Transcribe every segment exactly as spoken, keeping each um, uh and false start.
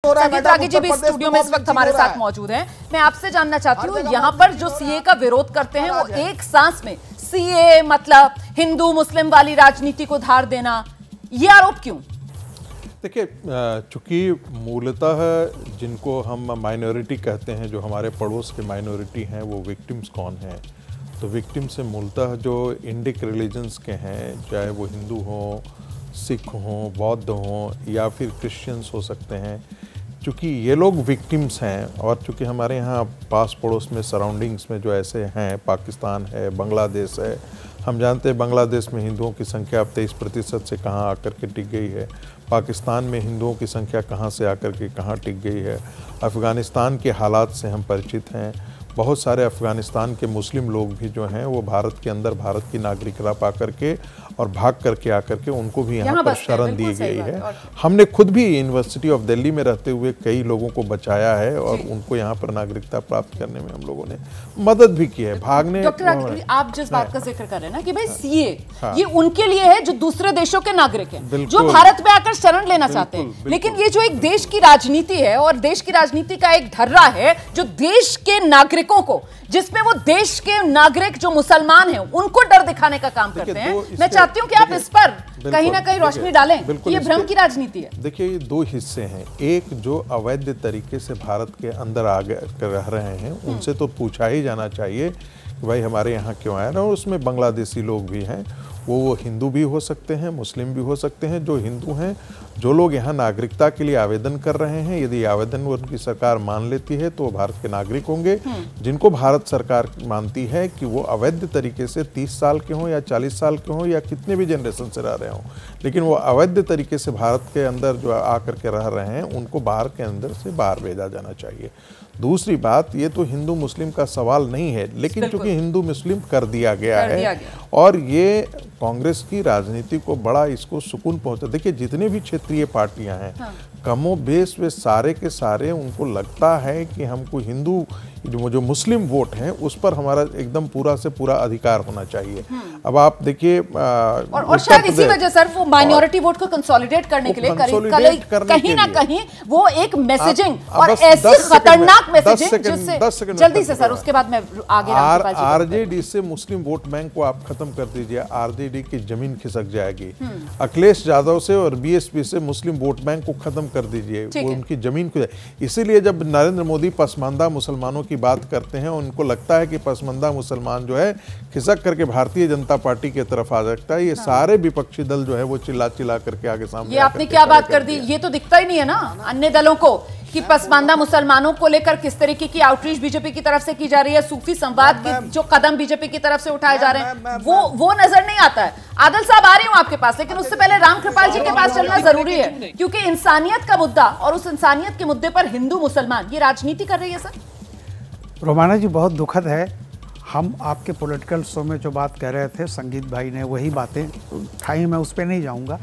हो रहा है। संगीत रागी जी भी स्टूडियो में इस वक्त हमारे साथ मौजूद हैं। मैं आपसे जानना चाहती हूँ, यहाँ पर जो सीए का विरोध करते हैं वो एक सांस में सीए मतलब हिंदू मुस्लिम वाली राजनीति को धार देना, ये आरोप क्यों? देखिए, चूंकि मूलतः जिनको हम माइनॉरिटी कहते हैं, जो हमारे पड़ोस के माइनॉरिटी हैं, वो विक्टिम्स कौन हैं? तो विक्टिम से मूलतः जो इंडिक रिलीजन्स के हैं, चाहे वो हिंदू हों, सिख हों, बौद्ध हों या फिर क्रिश्चियंस हो सकते हैं, चूँकि ये लोग विक्टिम्स हैं। और चूँकि हमारे यहाँ पास पड़ोस में सराउंडिंग्स में जो ऐसे हैं, पाकिस्तान है, बांग्लादेश है, हम जानते हैं बांग्लादेश में हिंदुओं की संख्या अब तेईस प्रतिशत से कहाँ आकर के टिक गई है, पाकिस्तान में हिंदुओं की संख्या कहाँ से आकर के कहाँ टिक गई है, अफ़गानिस्तान के हालात से हम परिचित हैं। बहुत सारे अफ़गानिस्तान के मुस्लिम लोग भी जो हैं वो भारत के अंदर भारत की नागरिकता पा करके और भाग करके आकर के उनको भी यहाँ पर शरण दी गई है। हमने खुद भी यूनिवर्सिटी ऑफ दिल्ली में रहते हुए कई लोगों को बचाया है और उनको यहाँ पर नागरिकता प्राप्त करने में हम लोगों ने मदद भी की है। भागने डॉक्टर आप जिस बात का जिक्र कर रहे हैं ना कि भाई सीए ये उनके लिए है जो दूसरे देशों के नागरिक हैं, जो भारत में आकर शरण लेना चाहते हैं, लेकिन ये जो एक देश की राजनीति है और देश की राजनीति का एक ढर्रा है जो देश के नागरिकों को, जिसमें वो देश के नागरिक जो मुसलमान हैं उनको डर दिखाने का काम करते हैं। मैं चाहती हूं कि आप इस पर कहीं ना कहीं रोशनी डालें कि ये भ्रम की राजनीति है। देखिए, ये दो हिस्से हैं। एक जो अवैध तरीके से भारत के अंदर आ गए रह रहे हैं, उनसे तो पूछा ही जाना चाहिए कि भाई हमारे यहाँ क्यों आए, और उसमें बांग्लादेशी लोग भी हैं। वो वो हिंदू भी हो सकते हैं, मुस्लिम भी हो सकते हैं। जो हिंदू हैं, जो लोग यहाँ नागरिकता के लिए आवेदन कर रहे हैं, यदि आवेदन उनकी सरकार मान लेती है तो वो भारत के नागरिक होंगे। जिनको भारत सरकार मानती है कि वो अवैध तरीके से तीस साल के हों या चालीस साल के हों या कितने भी जनरेशन से रह रहे हों, लेकिन वो अवैध तरीके से भारत के अंदर जो आकर के रह रहे हैं, उनको बाहर के अंदर से बाहर भेजा जाना चाहिए। दूसरी बात, ये तो हिंदू मुस्लिम का सवाल नहीं है, लेकिन चूंकि हिंदू मुस्लिम कर दिया गया कर है दिया गया। और ये कांग्रेस की राजनीति को बड़ा इसको सुकून पहुंचा। देखिए, जितने भी क्षेत्रीय पार्टियां हैं, हाँ। कमो बेस वे सारे के सारे उनको लगता है कि हमको हिंदू जो, जो मुस्लिम वोट हैं उस पर हमारा एकदम पूरा से पूरा अधिकार होना चाहिए। अब आप देखिए, और, और शायद इसी वजह सर वो माइनॉरिटी वोट को कंसोलिडेट करने के लिए कहीं ना कहीं वो एक मैसेजिंग और ऐसी खतरनाक मैसेजिंग जिससे जल्दी से सर उसके बाद मैं आगे आरजेडी से मुस्लिम वोट बैंक को आप खत्म कर दीजिए, आरजेडी की जमीन खिसक जाएगी। अखिलेश यादव से और बीएसपी से मुस्लिम वोट बैंक को खत्म कर दीजिए, वो उनकी जमीन को। इसीलिए जब नरेंद्र मोदी पसमानदा मुसलमानों की बात करते हैं, उनको लगता है कि पसमानदा मुसलमान जो है खिसक करके भारतीय जनता पार्टी की तरफ आ सकता है। ये हाँ। सारे विपक्षी दल जो है वो चिल्ला चिल्ला करके आगे सामने। ये आपने क्या बात कर दी, ये तो दिखता ही नहीं है ना अन्य दलों को कि पसमानदा मुसलमानों को लेकर किस तरीके की आउटरीच बीजेपी की तरफ से की जा रही है, सूफी संवाद के जो कदम बीजेपी की तरफ से उठाए जा रहे हैं वो वो नजर नहीं आता है। आदिल साहब आ रही हूं आपके पास, लेकिन उससे पहले राम कृपाल जी के पास चलना जरूरी है, क्योंकि इंसानियत का मुद्दा और उस इंसानियत के मुद्दे पर हिंदू मुसलमान ये राजनीति कर रही है। सर रोमाना जी, बहुत दुखद है। हम आपके पॉलिटिकल शो में जो बात कह रहे थे, संगीत भाई ने वही बातें उठाई, मैं उस पर नहीं जाऊंगा।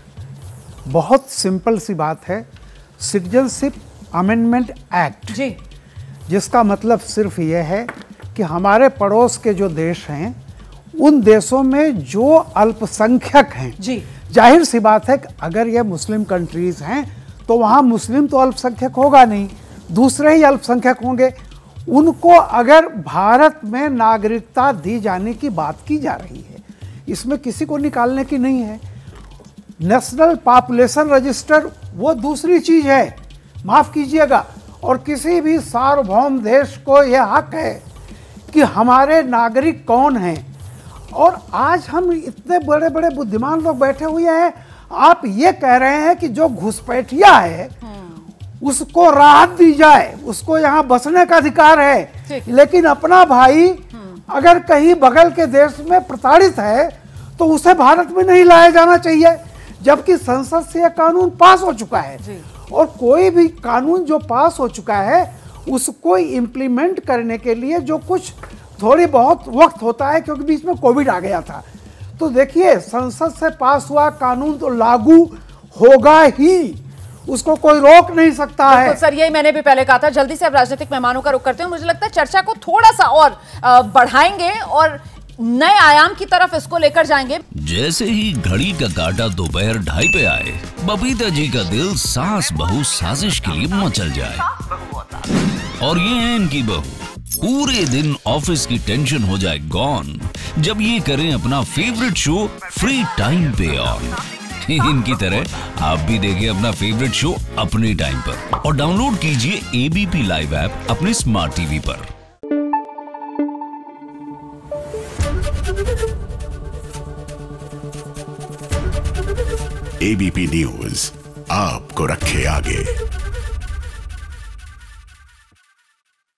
बहुत सिंपल सी बात है, सिटीजनशिप अमेंडमेंट एक्ट जी, जिसका मतलब सिर्फ ये है कि हमारे पड़ोस के जो देश हैं उन देशों में जो अल्पसंख्यक हैं जी, जाहिर सी बात है कि अगर ये मुस्लिम कंट्रीज हैं तो वहाँ मुस्लिम तो अल्पसंख्यक होगा नहीं, दूसरे ही अल्पसंख्यक होंगे। उनको अगर भारत में नागरिकता दी जाने की बात की जा रही है, इसमें किसी को निकालने की नहीं है। नेशनल पॉपुलेशन रजिस्टर वो दूसरी चीज है, माफ कीजिएगा। और किसी भी सार्वभौम देश को यह हक है कि हमारे नागरिक कौन हैं। और आज हम इतने बड़े बड़े बुद्धिमान लोग बैठे हुए हैं, आप ये कह रहे हैं कि जो घुसपैठिया है उसको राहत दी जाए, उसको यहाँ बसने का अधिकार है, लेकिन अपना भाई अगर कहीं बगल के देश में प्रताड़ित है तो उसे भारत में नहीं लाया जाना चाहिए, जबकि संसद से यह कानून पास हो चुका है। और कोई भी कानून जो पास हो चुका है उसको इम्प्लीमेंट करने के लिए जो कुछ थोड़ी बहुत वक्त होता है, क्योंकि बीच में कोविड आ गया था। तो देखिए, संसद से पास हुआ कानून तो लागू होगा ही, उसको कोई रोक नहीं सकता है। सर, यही मैंने भी पहले कहा था। जल्दी से अब राजनीतिक मेहमानों का रुख करते हैं। मुझे लगता है चर्चा को थोड़ा सा और बढ़ाएंगे और नए आयाम की तरफ इसको लेकर जाएंगे। जैसे ही घड़ी का काटा दोपहर ढाई पे आए, बबीता जी का दिल सास बहू साजिश के लिए मचल जाए। और ये है इनकी बहू, पूरे दिन ऑफिस की टेंशन हो जाए गॉन जब ये करें अपना फेवरेट शो फ्री टाइम पे ऑन। इनकी तरह आप भी देखिए अपना फेवरेट शो अपने टाइम पर और डाउनलोड कीजिए एबीपी लाइव ऐप अपने स्मार्ट टीवी पर। एबीपी न्यूज आपको रखे आगे।